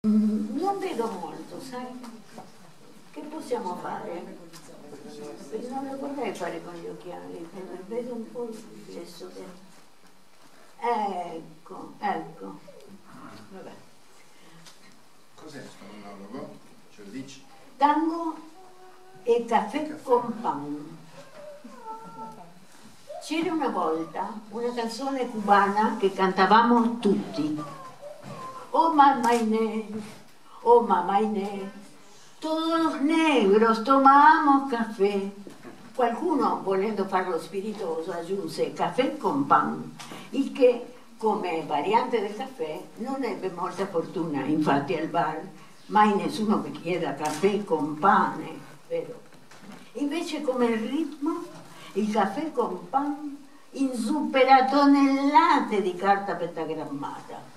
Non vedo molto, sai? Che possiamo fare? Perché non lo vorrei fare con gli occhiali, vedo un po' il riflesso. Ecco. Vabbè. Cos'è sto monologo? Ce lo dici? Tango e caffè con pan. C'era una volta una canzone cubana che cantavamo tutti. Oh mamá Inés, oh mamá Inés, todos los negros tomamos caffè. Qualcuno, volendo farlo spiritoso, aggiunse caffè con pan, il che, come variante del caffè, non ebbe molta fortuna. Infatti al bar mai nessuno che chieda caffè con pane, vero? Invece come ritmo, il caffè con pan inzuppera tonnellate di carta pentagrammata.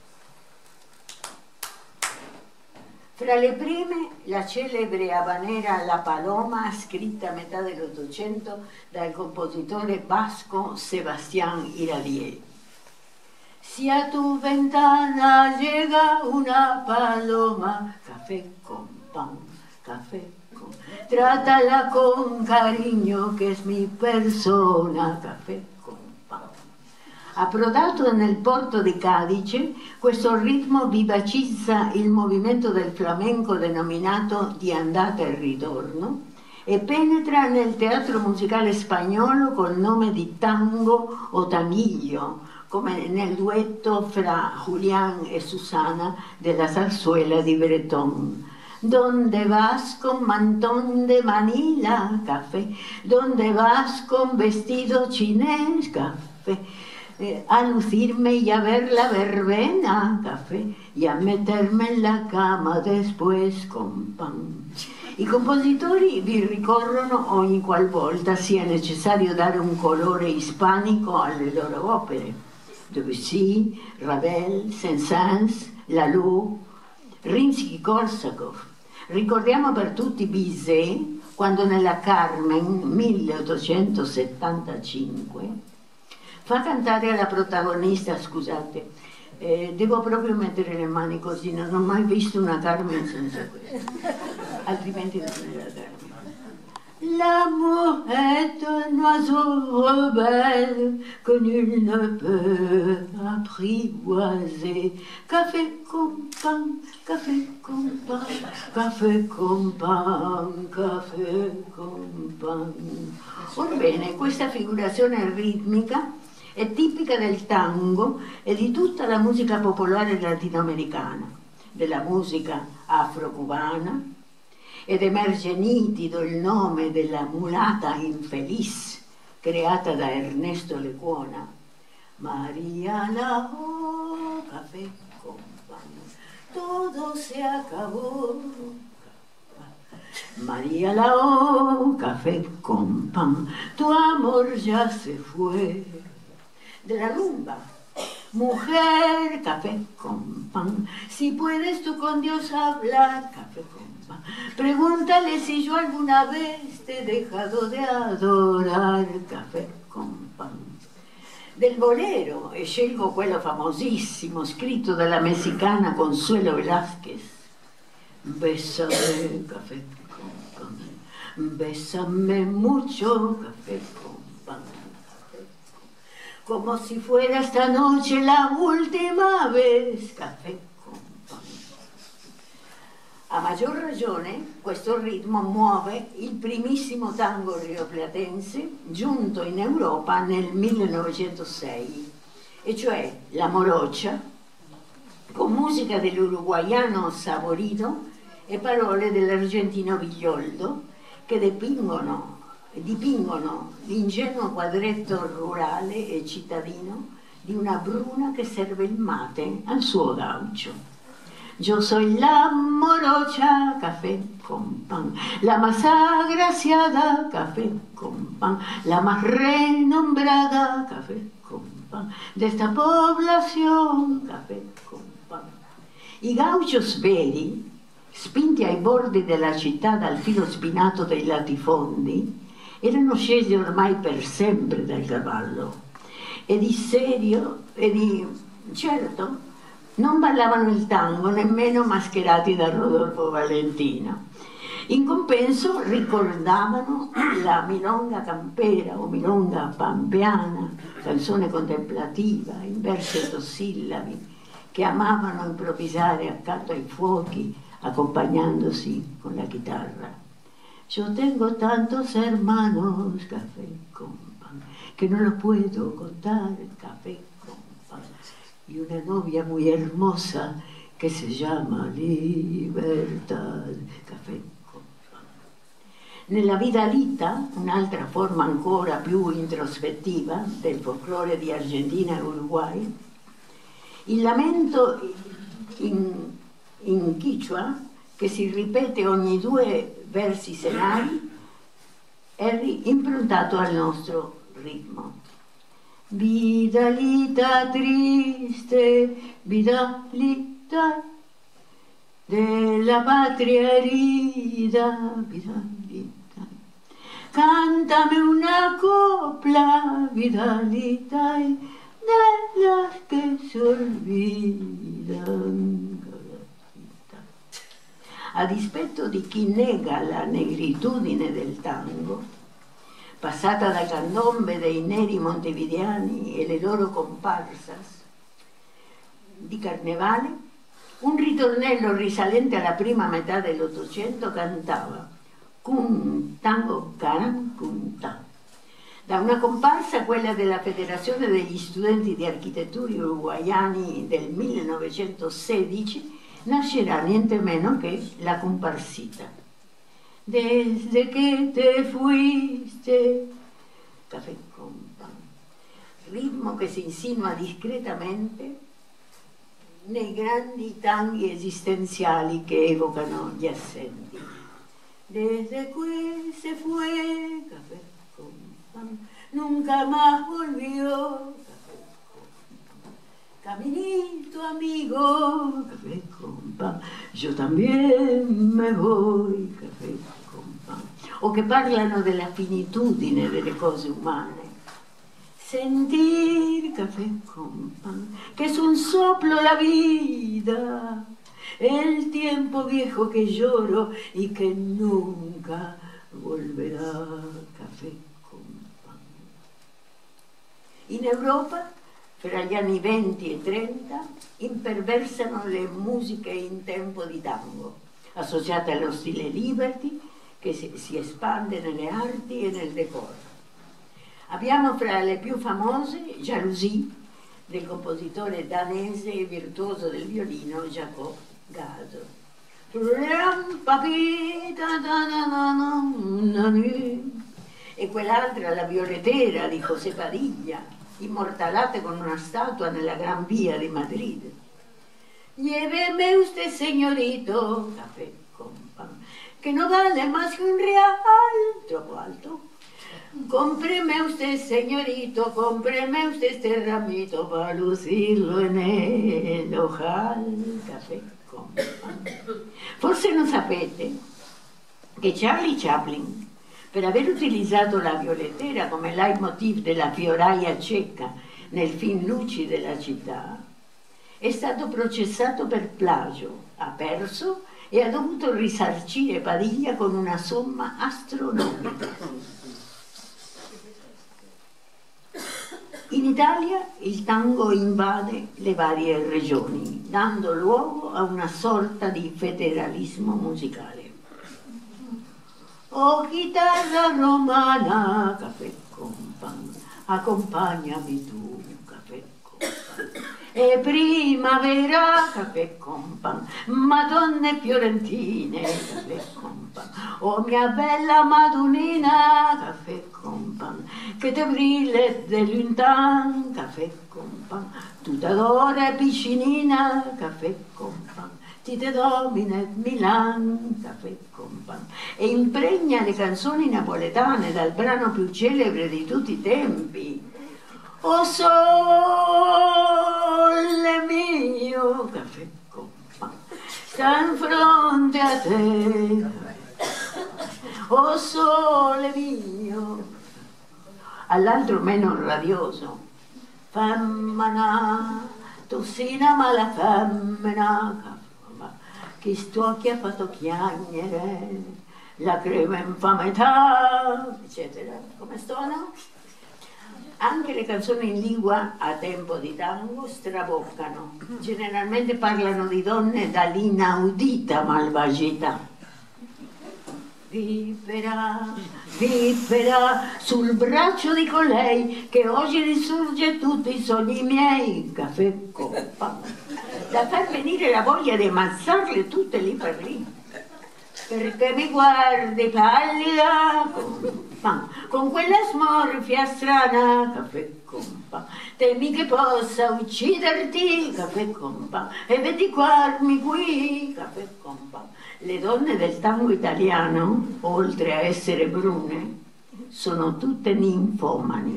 Fra le prime, la celebre habanera La Paloma, scritta a metà dell'Ottocento dal compositore basco Sebastián Iradier. Si a tu ventana llega una paloma, café con pan, café con... Trátala con cariño, che es mi persona, café con pan. Approdato nel porto di Cadice, questo ritmo vivacizza il movimento del flamenco denominato di andata e ritorno e penetra nel teatro musicale spagnolo col nome di tango o tanguillo, come nel duetto fra Julián e Susana della zarzuela di Bretón. Donde vas con mantón de Manila, café, donde vas con vestido chinés, café, a lucirme y a ver la verbena, café, y a meterme en la cama después con pan. I compositori vi ricorrono ogni qualvolta sia necessario dare un colore ispanico alle loro opere. Debussy, Ravel, Saint-Saëns, Laloux, Rimsky-Korsakov. Ricordiamo per tutti Bizet, quando nella Carmen 1875 fa cantare alla protagonista, scusate, devo proprio mettere le mani così, non ho mai visto una Carmen senza questo, altrimenti non è la Carmen. L'amour est un oiseau rebelle que nul ne peut apprivoiser. Café con pan, café con pan, café con pan, café con pan. Orbene, questa figurazione ritmica è tipica del tango e di tutta la musica popolare latinoamericana, della musica afro-cubana, ed emerge nitido il nome della mulata infeliz creata da Ernesto Lecuona. María Lao, café con pan, todo se acabó. María Lao, café con pan, tu amor ya se fue. Della rumba. Mujer, café con pan, si puedes tú con Dios hablar, café con pan. Pregúntale si yo alguna vez te he dejado de adorar, café con pan. Del bolero, e scelgo quello famosissimo, scritto dalla messicana Consuelo Velázquez. Bésame, café con pan, bésame mucho, café con pan. Como si fuera esta noche la última vez, café con pan. A maggior ragione, questo ritmo muove il primissimo tango rioplatense giunto in Europa nel 1906, e cioè la morocha, con musica dell'uruguaiano Saborino e parole dell'argentino Villoldo, che dipingono l'ingenuo quadretto rurale e cittadino di una bruna che serve il mate al suo gaucho. Yo soy la morocha, café con pan, la más agraciada, café con pan, la más renombrada, café con pan, de esta población, café con pan. I gauchos veri, spinti ai bordi della città dal filo spinato dei latifondi, erano scesi ormai per sempre dal cavallo e di certo non ballavano il tango nemmeno mascherati da Rodolfo Valentino. In compenso ricordavano la milonga campera o milonga pampeana, canzone contemplativa in versi ottosillabi, che amavano improvvisare accanto ai fuochi accompagnandosi con la chitarra. Yo tengo tantos hermanos, café con pan, que no lo puedo contar, café con pan, y una novia muy hermosa que se llama Libertad, café con pan. Nella Vidalita, un'altra forma ancora più introspettiva del folklore di Argentina e Uruguay, il lamento in Quichua, che si ripete ogni 2 versi senari, è improntato al nostro ritmo. Vidalita triste, vidalita della patria herida, vidalita, cántame una copla, vidalita, de las que se olvidan. A dispetto di chi nega la negritudine del tango, passata dal candombe dei neri montevideani e le loro comparsas di carnevale, un ritornello risalente alla prima metà dell'Ottocento cantava "Cun tango caran cunta". Da una comparsa, quella della Federazione degli Studenti di Architettura Uruguayani del 1916, nascerà niente meno che la comparsita. Desde que te fuiste, café con pan. Ritmo che si insinua discretamente nei grandi tanghi esistenziali che evocano gli assenti. Desde que se fue, café con pan, nunca más volvió. Caminito amigo, café con pan, yo también me voy, café con pan. O che parlano della finitudine delle cose umane. Sentir, café con pan, que es un soplo la vida, el tiempo viejo que lloro y que nunca volverá, café con pan. In Europa, fra gli anni 20 e 30, imperversano le musiche in tempo di tango, associate allo stile Liberty, che si espande nelle arti e nel decoro. Abbiamo fra le più famose Jalousie, del compositore danese e virtuoso del violino Jacob Gado. E quell'altra, La Violetera di José Padilla, immortalate con una statua nella Gran Via di Madrid. Lléveme usted, señorito, café con pan, que no vale más que un real, troppo alto. Cómpreme usted, señorito, cómpreme usted este ramito para lucirlo en el ojal, café con pan. Forse non sapete che Charlie Chaplin, per aver utilizzato la violetera come leitmotiv della fioraia cieca nel film Luci della città, è stato processato per plagio, ha perso e ha dovuto risarcire Padilla con una somma astronomica. In Italia il tango invade le varie regioni, dando luogo a una sorta di federalismo musicale. Oh chitarra romana, café con pan, accompagnami tu, café con pan. E primavera, café con pan, madonne fiorentine, café con pan. Oh mia bella Madonnina, café con pan, che te brille dell'untan, café con pan. Tu t'adore piscinina, café con pan. Ti te domine Milan, café con pan. E impregna le canzoni napoletane dal brano più celebre di tutti i tempi. Oh sole mio, café con pan, sta in fronte a te. Oh sole mio. All'altro meno radioso. Femmina, tossina ma la femmina, che stuocchi ha fatto chiagnere, la crema infamità, eccetera. Come suona? Anche le canzoni in lingua a tempo di tango straboccano, generalmente parlano di donne dall'inaudita malvagità. Vipera, vipera, sul braccio di colei che oggi risurge tutti i sogni miei, caffè coppa, da far venire la voglia di ammazzarle tutte lì per lì. Perché mi guardi pallida con quella smorfia strana, caffè compa, temi che possa ucciderti, caffè compa, e vendicarmi qui, caffè compa. Le donne del tango italiano, oltre a essere brune, sono tutte ninfomani.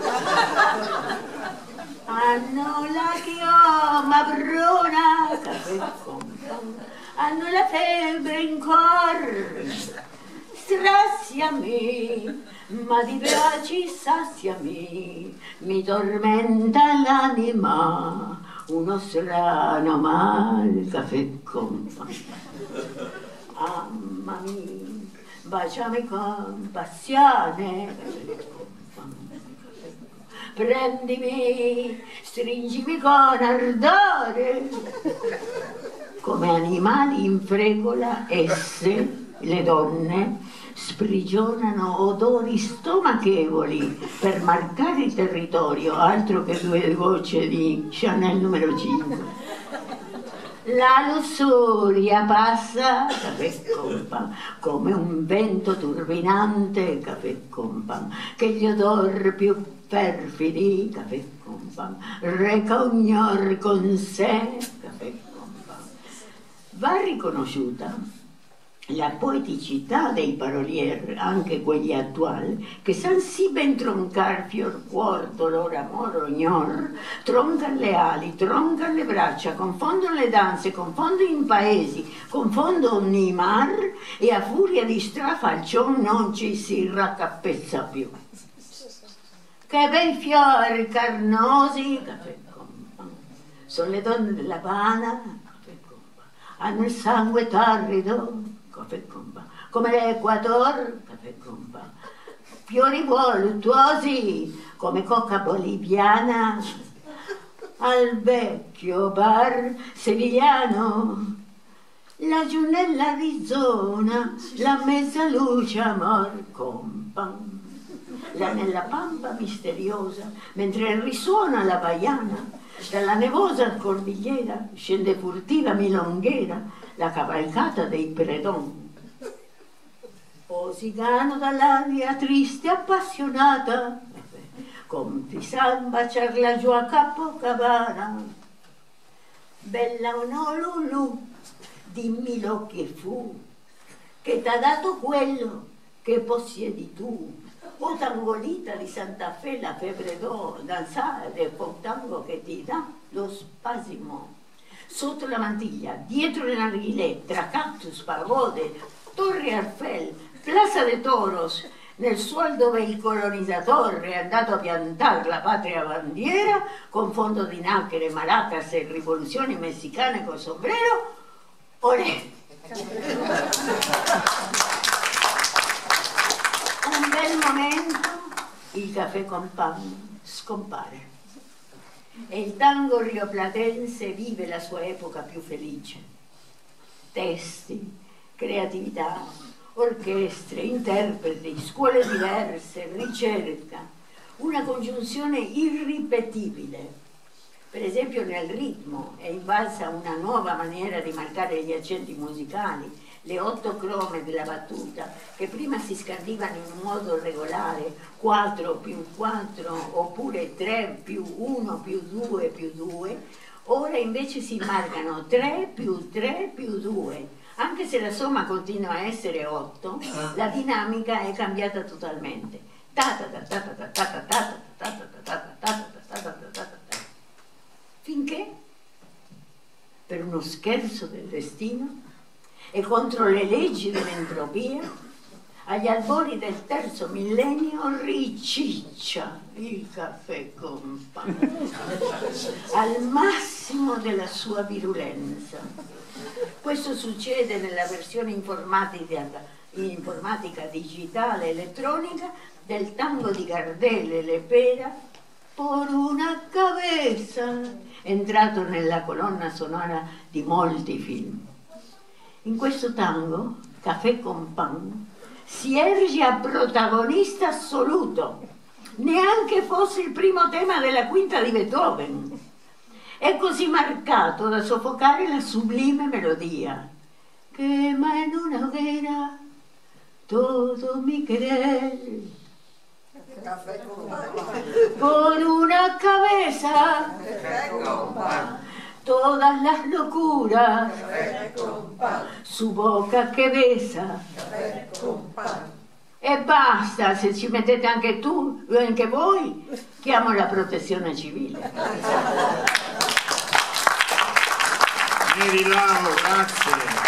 Hanno la chioma bruna, caffè compa, hanno la febbre in cor, straziami, ma di baci saziami, mi tormenta l'anima, uno strano mal, caffè compa. Mamma mia, baciami con passione, prendimi, stringimi con ardore. Come animali in fregola, esse, le donne, sprigionano odori stomachevoli per marcare il territorio, altro che 2 gocce di Chanel numero 5. La lussuria passa, caffè compa, come un vento turbinante, caffè compa, che gli odor più perfidi, caffè compa, reca ognor con sé, caffè compa. Va riconosciuta la poeticità dei parolier, anche quelli attuali, che san si ben troncar fior cuor, dolor, amor, ognor, troncan le ali, troncan le braccia, confondono le danze, confondono i paesi, confondono i mar e a furia di strafalcion non ci si raccappezza più. Che bei fiori carnosi, caffè compa, sono le donne della Habana, caffè compa, hanno il sangue torrido, caffè compa, come l'Equator, caffè compa, fiori voluttuosi come coca boliviana, al vecchio bar sevigliano, laggiù nell'Arizona, la mezzaluce amor compa, là nella pampa misteriosa, mentre risuona la baiana, dalla nevosa cordigliera scende furtiva milonghera la cavalcata dei predon. Osigano dall'aria triste appassionata, con Pisan baciar laggiù a Capocavana. Bella Honolulu, dimmi lo che fu, che t'ha dato quello che possiedi tu. O tangolita di Santa Fe, la febbre d'oro, danzare, un tango che ti dà lo spasimo. Sotto la mantiglia, dietro le narghilè, tra cactus, pagode, Torre Eiffel, Plaza de Toros, nel suolo dove il colonizzatore è andato a piantare la patria bandiera, con fondo di nacchere, maracas e rivoluzioni messicane col sombrero, olè! Un bel momento, il caffè compa scompare e il tango rioplatense vive la sua epoca più felice. Testi, creatività, orchestre, interpreti, scuole diverse, ricerca, una congiunzione irripetibile. Per esempio nel ritmo è invalsa una nuova maniera di marcare gli accenti musicali, le 8 crome della battuta, che prima si scandivano in un modo regolare, 4 più 4, oppure 3 più 1 più 2 più 2, ora invece si marcano 3 più 3 più 2. Anche se la somma continua a essere 8, la dinamica è cambiata totalmente. Finché, per uno scherzo del destino, e contro le leggi dell'entropia, agli albori del terzo millennio riciccia il caffè compa. Al massimo massimo della sua virulenza. Questo succede nella versione informatica digitale elettronica del tango di Gardel e Lepera, por una cabeza, entrato nella colonna sonora di molti film. In questo tango, Café con Pan, si erge a protagonista assoluto, neanche fosse il primo tema della quinta di Beethoven. È così marcato da soffocare la sublime melodia. Quema en una hoguera todo mi querer. Por una cabeza todas las locuras, su boca che besa. E basta, se ci mettete anche tu, anche voi, chiamo la protezione civile. Mary Lau, grazie.